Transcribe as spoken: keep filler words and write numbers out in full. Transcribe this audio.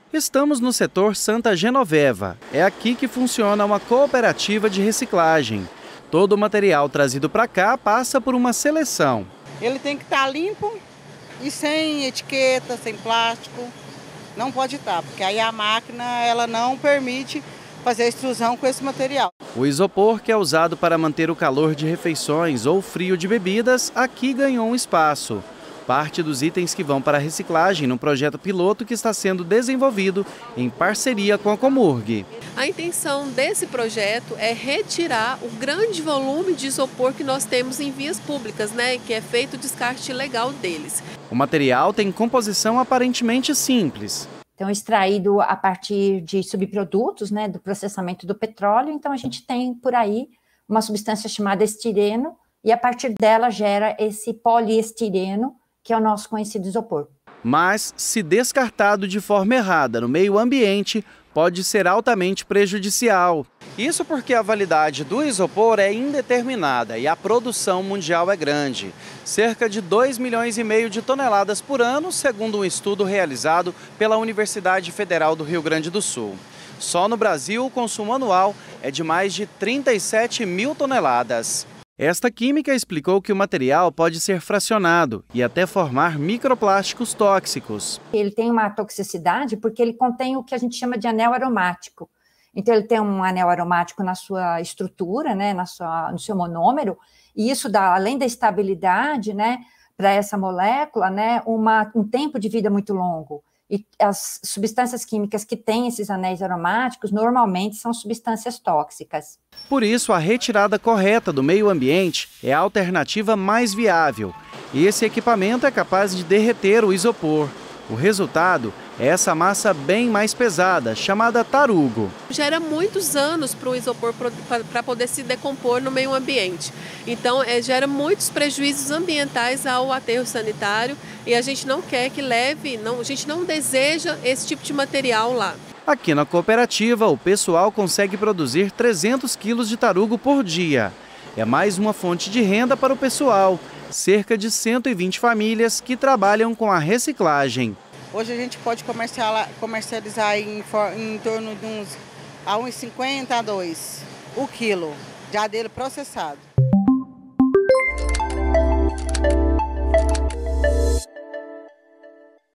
Estamos no setor Santa Genoveva. É aqui que funciona uma cooperativa de reciclagem. Todo o material trazido para cá passa por uma seleção. Ele tem que estar limpo e sem etiqueta, sem plástico. Não pode estar, porque aí a máquina ela não permite fazer a extrusão com esse material. O isopor, que é usado para manter o calor de refeições ou frio de bebidas, aqui ganhou um espaço. Parte dos itens que vão para a reciclagem no projeto piloto que está sendo desenvolvido em parceria com a Comurg. A intenção desse projeto é retirar o grande volume de isopor que nós temos em vias públicas, né, que é feito o descarte ilegal deles. O material tem composição aparentemente simples. Então, extraído a partir de subprodutos, né, do processamento do petróleo. Então, a gente tem por aí uma substância chamada estireno e a partir dela gera esse poliestireno, que é o nosso conhecido isopor. Mas, se descartado de forma errada no meio ambiente, pode ser altamente prejudicial. Isso porque a validade do isopor é indeterminada e a produção mundial é grande. Cerca de dois milhões e meio de toneladas por ano, segundo um estudo realizado pela Universidade Federal do Rio Grande do Sul. Só no Brasil, o consumo anual é de mais de trinta e sete mil toneladas. Esta química explicou que o material pode ser fracionado e até formar microplásticos tóxicos. Ele tem uma toxicidade porque ele contém o que a gente chama de anel aromático. Então, ele tem um anel aromático na sua estrutura, né, na sua, no seu monômero, e isso dá, além da estabilidade, né, para essa molécula, né, uma, um tempo de vida muito longo. E as substâncias químicas que têm esses anéis aromáticos normalmente são substâncias tóxicas. Por isso, a retirada correta do meio ambiente é a alternativa mais viável. E esse equipamento é capaz de derreter o isopor. O resultado é essa massa bem mais pesada, chamada tarugo. Gera muitos anos para o isopor para poder se decompor no meio ambiente. Então, é, gera muitos prejuízos ambientais ao aterro sanitário e a gente não quer que leve, não, a gente não deseja esse tipo de material lá. Aqui na cooperativa, o pessoal consegue produzir trezentos quilos de tarugo por dia. É mais uma fonte de renda para o pessoal. Cerca de cento e vinte famílias que trabalham com a reciclagem. Hoje a gente pode comercializar em, em torno de uns a um e cinquenta a dois o quilo, já dele processado.